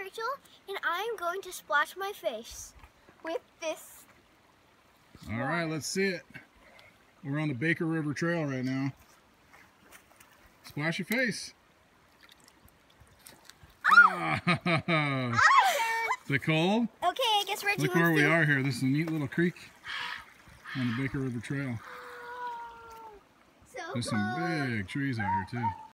Rachel, and I'm going to splash my face with this. All right, let's see it. We're on the Baker River Trail right now. Splash your face. Ah! Is it cold? Okay, I guess Reggie Look where we are here. This is a neat little creek on the Baker River Trail. So There's some big trees out here too.